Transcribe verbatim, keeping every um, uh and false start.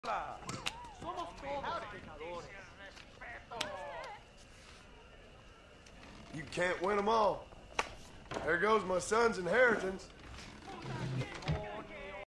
Somos todos pecadores. You can't win them all. There goes my son's inheritance. Puta que